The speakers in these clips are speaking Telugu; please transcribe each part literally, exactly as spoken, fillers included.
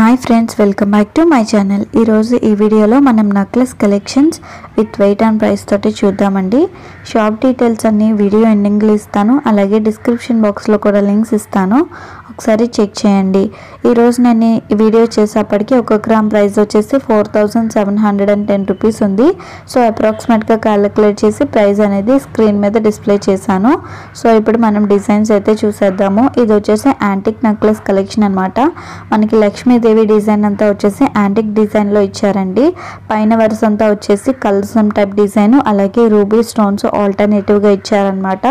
Hi friends, welcome back to my channel. ఈరోజు ఈ వీడియోలో మనం necklace collections with weight and price తోటి చూద్దామండి. షాప్ డీటెయిల్స్ అన్ని వీడియో ఎండింగ్లో ఇస్తాను, అలాగే డిస్క్రిప్షన్ బాక్స్లో కూడా లింక్స్ ఇస్తాను, ఒకసారి చెక్ చేయండి. ఈరోజు నేను ఈ వీడియో చేసేప్పటికి ఒక గ్రామ్ ప్రైస్ వచ్చేసి four thousand seven hundred and ten rupees ఉంది. సో అప్రాక్సిమేట్గా క్యాలిక్యులేట్ చేసి ప్రైస్ అనేది స్క్రీన్ మీద డిస్ప్లే చేశాను. సో ఇప్పుడు మనం డిజైన్స్ అయితే చూసేద్దాము. ఇది వచ్చేసి యాంటిక్ నెక్లెస్ కలెక్షన్ అనమాట. మనకి లక్ష్మీదేవి డిజైన్ అంతా వచ్చేసి యాంటిక్ డిజైన్లో ఇచ్చారండి. పైన వరుస అంతా వచ్చేసి కల్సం టైప్ డిజైన్, అలాగే రూబీ స్టోన్స్ ఆల్టర్నేటివ్గా ఇచ్చారనమాట.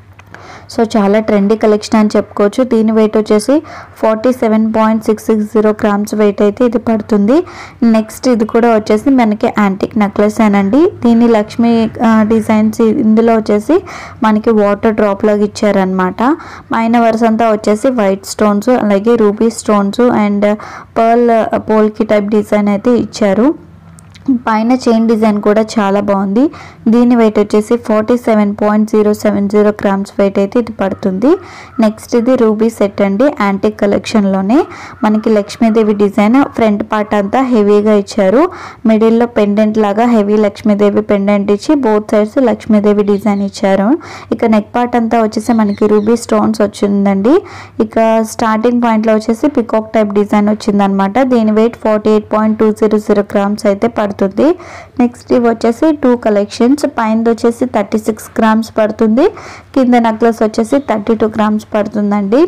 సో చాలా ట్రెండీ కలెక్షన్ అని చెప్పుకోవచ్చు. దీని వెయిట్ వచ్చేసి forty seven point six six zero grams weight అయితే ఇది పడుతుంది. నెక్స్ట్ ఇది కూడా వచ్చేసి మనకి యాంటిక్ నెక్లెస్ అనండి. దీని లక్ష్మీ డిజైన్స్ ఇందులో వచ్చేసి మనకి వాటర్ డ్రాప్ లాగా ఇచ్చారనమాట. పైన వరుస అంతా వచ్చేసి వైట్ స్టోన్స్, అలాగే ruby stones and pearl polki type design అయితే ఇచ్చారు. పైన చైన్ డిజైన్ కూడా చాలా బాగుంది. దీని వెయిట్ వచ్చేసి forty seven point zero seven zero grams weight అయితే ఇది పడుతుంది. నెక్స్ట్ ఇది రూబీ సెట్ అండి. యాంటిక్ కలెక్షన్లోనే మనకి లక్ష్మీదేవి డిజైన్ ఫ్రంట్ పార్ట్ అంతా హెవీగా ఇచ్చారు. మిడిల్లో పెండెంట్ లాగా హెవీ లక్ష్మీదేవి పెండెంట్ ఇచ్చి బోత్ సైడ్స్ లక్ష్మీదేవి డిజైన్ ఇచ్చారు. ఇక నెక్ పార్ట్ అంతా వచ్చేసి మనకి రూబీ స్టోన్స్ వచ్చిందండి. ఇక స్టార్టింగ్ పాయింట్లో వచ్చేసి పికాక్ టైప్ డిజైన్ వచ్చిందనమాట. దీని weight forty eight point two zero zero grams అయితే పడుతుంది. నెక్స్ట్ ఇవి వచ్చేసి టూ కలెక్షన్స్. పైన వచ్చేసి థర్టీ సిక్స్ గ్రామ్స్ పడుతుంది, కింద నెక్లెస్ వచ్చేసి థర్టీ టూ గ్రామ్స్ పడుతుందండి.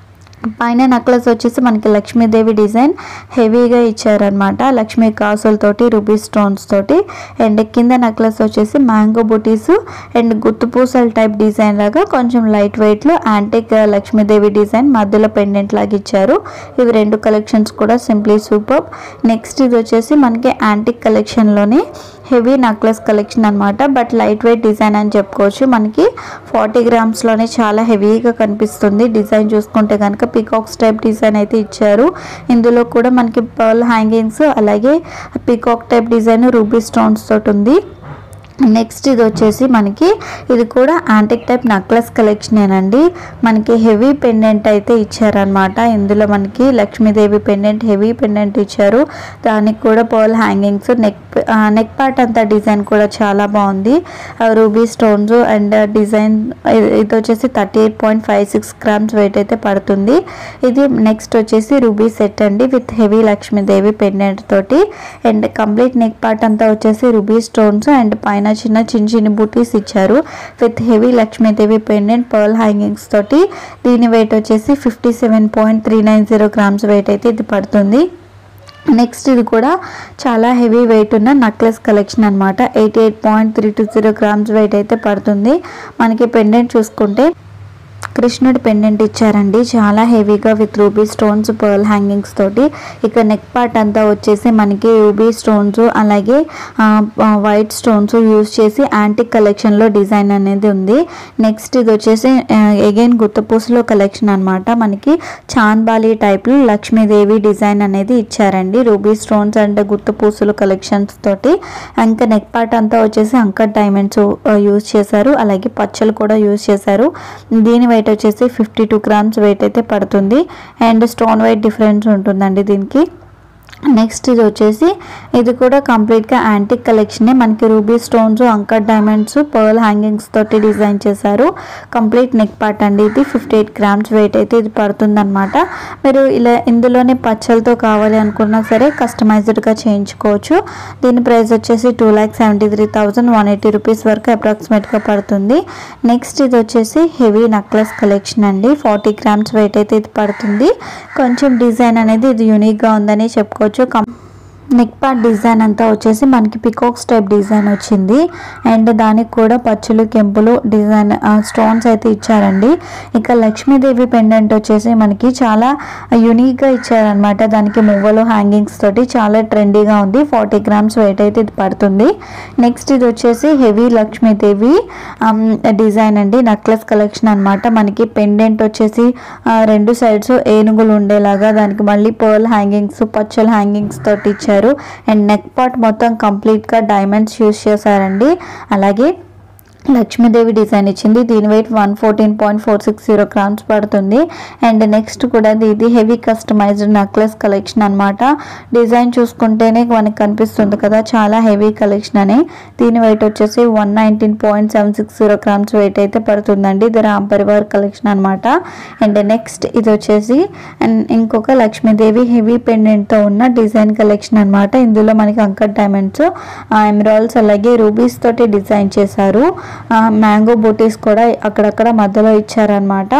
పైన నెక్లెస్ వచ్చేసి మనకి లక్ష్మీదేవి డిజైన్ హెవీగా ఇచ్చారనమాట, లక్ష్మీ కాసులతోటి రూబీ స్టోన్స్ తోటి. అండ్ కింద నెక్లెస్ వచ్చేసి మ్యాంగో బుటీస్ అండ్ గుత్తుపూసల టైప్ డిజైన్ లాగా కొంచెం లైట్ వెయిట్లో యాంటిక్ లక్ష్మీదేవి డిజైన్ మధ్యలో పెండెంట్ లాగా ఇచ్చారు. ఇవి రెండు కలెక్షన్స్ కూడా సింప్లీ సూపర్. నెక్స్ట్ ఇది వచ్చేసి మనకి యాంటిక్ కలెక్షన్లోనే హెవీ నెక్లెస్ కలెక్షన్ అనమాట. బట్ లైట్ వెయిట్ డిజైన్ అని చెప్పుకోవచ్చు. మనకి ఫార్టీ గ్రామ్స్లోనే చాలా హెవీగా కనిపిస్తుంది. డిజైన్ చూసుకుంటే కనుక పీకాక్స్ టైప్ డిజైన్ అయితే ఇచ్చారు. ఇందులో కూడా మనకి పర్ల్ హ్యాంగింగ్స్, అలాగే peacock type design ruby stones తోటి ఉంది. నెక్స్ట్ ఇది వచ్చేసి మనకి ఇది కూడా యాంటిక్ టైప్ నెక్లెస్ కలెక్షనేనండి. మనకి హెవీ పెండెంట్ అయితే ఇచ్చారనమాట. ఇందులో మనకి లక్ష్మీదేవి పెండెంట్ హెవీ పెండెంట్ ఇచ్చారు. దానికి కూడా pearl hangings, neck neck part అంతా డిజైన్ కూడా చాలా బాగుంది. రూబీ స్టోన్స్ అండ్ డిజైన్ ఇది వచ్చేసి thirty eight point five six grams weight అయితే పడుతుంది. ఇది నెక్స్ట్ వచ్చేసి రూబీ సెట్ అండి విత్ హెవీ లక్ష్మీదేవి పెండెంట్ తోటి. అండ్ కంప్లీట్ నెక్ పార్ట్ అంతా వచ్చేసి రూబీ స్టోన్స్ అండ్ పైన చిన్న చిన్న చిన్న బూటీస్ ఇచ్చారు with heavy Lakshmi Devi pendant pearl hangings తోటి. దీని వెయిట్ వచ్చేసి fifty seven point three nine zero grams weight అయితే ఇది పడుతుంది. నెక్స్ట్ ఇది కూడా చాలా హెవీ వెయిట్ ఉన్న నెక్లెస్ కలెక్షన్ అనమాట. Eighty eight point three two zero grams weight అయితే పడుతుంది. మనకి పెండెంట్ చూసుకుంటే కృష్ణుడి పెండెంట్ ఇచ్చారండి, చాలా హెవీగా with ruby stones pearl hangings తోటి. ఇక నెక్ పార్ట్ అంతా వచ్చేసి మనకి రూబీ స్టోన్స్ అలాగే వైట్ స్టోన్స్ యూజ్ చేసి యాంటిక్ కలెక్షన్లో డిజైన్ అనేది ఉంది. నెక్స్ట్ ఇది వచ్చేసి అగైన్ గుత్తపూసలో కలెక్షన్ అనమాట. మనకి చాంద్బాలి టైప్లో లక్ష్మీదేవి డిజైన్ అనేది ఇచ్చారండి, రూబీ స్టోన్స్ అండ్ గుత్తపూసలు కలెక్షన్స్ తోటి. ఇంకా నెక్ పార్ట్ అంతా వచ్చేసి అంకర్ డైమండ్స్ యూజ్ చేశారు, అలాగే పచ్చలు కూడా యూజ్ చేశారు. దీని వెయిట్ వచ్చేసి ఫిఫ్టీ టూ గ్రామ్స్ వెయిట్ అయితే పడుతుంది. అండ్ స్టోన్ వెయిట్ డిఫరెన్స్ ఉంటుందండి దీనికి. నెక్స్ట్ ఇది వచ్చేసి ఇది కూడా కంప్లీట్గా యాంటిక్ కలెక్షనే. మనకి ruby stones, uncut diamonds, pearl hangings తోటి డిజైన్ చేశారు. కంప్లీట్ నెక్ పార్ట్ అండి. ఇది ఫిఫ్టీ ఎయిట్ గ్రామ్స్ వెయిట్ అయితే ఇది పడుతుంది అనమాట. మీరు ఇలా ఇందులోనే పచ్చలతో కావాలి అనుకున్నా సరే కస్టమైజ్డ్గా చేయించుకోవచ్చు. దీని ప్రైస్ వచ్చేసి two lakh seventy three thousand one eighty rupees వరకు అప్రాక్సిమేట్గా పడుతుంది. నెక్స్ట్ ఇది వచ్చేసి హెవీ నెక్లెస్ కలెక్షన్ అండి. ఫార్టీ గ్రామ్స్ వెయిట్ అయితే ఇది పడుతుంది. కొంచెం డిజైన్ అనేది ఇది యూనిక్గా ఉందని చెప్పుకోవచ్చు. నెక్ పార్ట్ డిజైన్ అంతా వచ్చేసి మనకి పికాక్స్ టైప్ డిజైన్ వచ్చింది. అండ్ దానికి కూడా పచ్చులు కెంపులు డిజైన్ స్టోన్స్ అయితే ఇచ్చారండి. ఇక లక్ష్మీదేవి పెండెంట్ వచ్చేసి మనకి చాలా యూనిక్గా ఇచ్చారనమాట. దానికి మువ్వలు హ్యాంగింగ్స్ తోటి చాలా ట్రెండీగా ఉంది. ఫార్టీ గ్రామ్స్ వెయిట్ అయితే ఇది పడుతుంది. నెక్స్ట్ ఇది వచ్చేసి హెవీ లక్ష్మీదేవి డిజైన్ అండి, నెక్లెస్ కలెక్షన్ అనమాట. మనకి పెండెంట్ వచ్చేసి రెండు సైడ్స్ ఏనుగులు ఉండేలాగా, దానికి మళ్ళీ పర్ల్ హ్యాంగింగ్స్ పచ్చల హ్యాంగింగ్స్ తోటి ఇచ్చారు. అండ్ నెక్ పార్ట్ మొత్తం కంప్లీట్గా డైమండ్స్ యూజ్ చేశారండి. అలాగే లక్ష్మీదేవి డిజైన్ ఇచ్చింది. దీని weight one fourteen point four six zero grams పడుతుంది. అండ్ నెక్స్ట్ కూడా ఇది హెవీ కస్టమైజ్డ్ నెక్లెస్ కలెక్షన్ అనమాట. డిజైన్ చూసుకుంటేనే మనకి కనిపిస్తుంది కదా చాలా హెవీ కలెక్షన్ అని. దీని వెయిట్ వచ్చేసి one nineteen point seven six zero grams weight అయితే పడుతుందండి. ఇది రామ్ పరివార్ కలెక్షన్ అనమాట. అండ్ నెక్స్ట్ ఇది వచ్చేసి అండ్ ఇంకొక లక్ష్మీదేవి హెవీ పెండెంట్తో ఉన్న డిజైన్ కలెక్షన్ అనమాట. ఇందులో మనకి అంకర్ డైమండ్స్, ఎమరాల్డ్స్ అలాగే రూబీస్ తోటి డిజైన్ చేశారు. మ్యాంగో బూటీస్ కూడా అక్కడక్కడ మధ్యలో ఇచ్చారనమాట.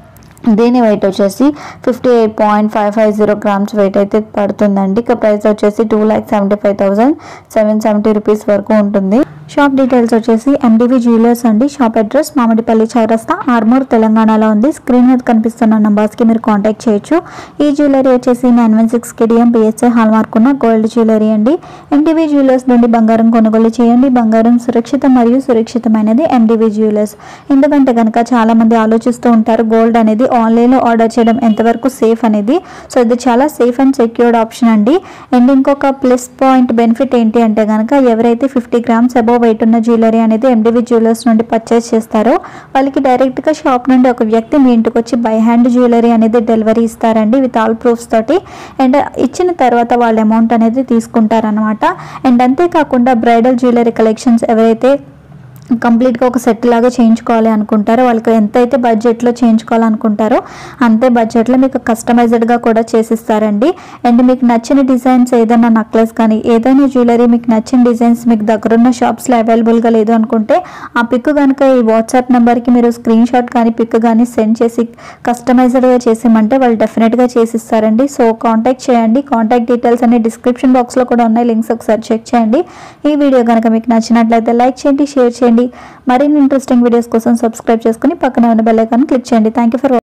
దీని వెయిట్ వచ్చేసి fifty eight point five five zero grams weight అయితే పడుతుందండి. ఇక ప్రైస్ వచ్చేసి two lakh seventy five thousand seven seventy rupees వరకు ఉంటుంది. షాప్ డీటెయిల్స్ వచ్చేసి ఎండివి జ్యువెలర్స్ అండి. షాప్ అడ్రస్ మామిడిపల్లి చౌరస్తా, ఆర్మూర్, తెలంగాణలో ఉంది. స్క్రీన్ మీద కనిపిస్తున్న నంబర్స్కి మీరు కాంటాక్ట్ చేయొచ్చు. ఈ జ్యువెలరీ వచ్చేసి nine one six KDM BIS hallmark ఉన్న గోల్డ్ జ్యువెలరీ అండి. ఎండివి జ్యువెలర్స్ నుండి బంగారం కొనుగోలు చేయండి. బంగారం సురక్షితం మరియు సురక్షితమైనది ఎండివి జ్యువెలర్స్. ఎందుకంటే కనుక చాలా మంది ఆలోచిస్తూ ఉంటారు గోల్డ్ అనేది ఆన్లైన్లో ఆర్డర్ చేయడం ఎంతవరకు సేఫ్ అనేది. సో ఇది చాలా సేఫ్ అండ్ సెక్యూర్డ్ ఆప్షన్ అండి. అండ్ ఇంకొక ప్లస్ పాయింట్ బెనిఫిట్ ఏంటి అంటే కనుక ఎవరైతే ఫిఫ్టీ గ్రామ్స్ అబోవ్ వెయిట్ ఉన్న జ్యువెలరీ అనేది ఎండివి జ్యువెలర్స్ నుండి పర్చేస్ చేస్తారో వాళ్ళకి డైరెక్ట్గా షాప్ నుండి ఒక వ్యక్తి మీ ఇంటికి వచ్చి బై హ్యాండ్ జ్యువెలరీ అనేది డెలివరీ ఇస్తారండి విత్ ఆల్ ప్రూఫ్స్ తోటి. అండ్ ఇచ్చిన తర్వాత వాళ్ళ అమౌంట్ అనేది తీసుకుంటారనమాట. అండ్ అంతేకాకుండా బ్రైడల్ జ్యువెలరీ కలెక్షన్స్ ఎవరైతే కంప్లీట్గా ఒక సెట్ లాగా చేయించుకోవాలి అనుకుంటారో వాళ్ళకి ఎంతైతే బడ్జెట్లో చేయించుకోవాలనుకుంటారో అంతే బడ్జెట్లో మీకు కస్టమైజ్డ్గా కూడా చేసిస్తారండి. అండ్ మీకు నచ్చిన డిజైన్స్ ఏదైనా నెక్లెస్ కానీ ఏదైనా జ్యువెలరీ మీకు నచ్చిన డిజైన్స్ మీకు దగ్గరున్న షాప్స్లో అవైలబుల్గా లేదు అనుకుంటే ఆ పిక్ కనుక ఈ వాట్సాప్ నెంబర్కి మీరు స్క్రీన్ షాట్ కానీ పిక్ కానీ సెండ్ చేసి కస్టమైజ్డ్గా చేసేమంటే వాళ్ళు డెఫినెట్గా చేసిస్తారండి. సో కాంటాక్ట్ చేయండి. కాంటాక్ట్ డీటెయిల్స్ అన్ని డిస్క్రిప్షన్ బాక్స్లో కూడా ఉన్నాయి, లింక్స్ ఒకసారి చెక్ చేయండి. ఈ వీడియో కనుక మీకు నచ్చినట్లయితే లైక్ చేయండి, షేర్ చేయండి. మరిన్ని ఇంట్రెస్టింగ్ వీడియోస్ కోసం సబ్స్క్రైబ్ చేసుకుని పక్కన ఉన్న బెల్ ఐకాన్ క్లిక్ చేయండి. Thank you for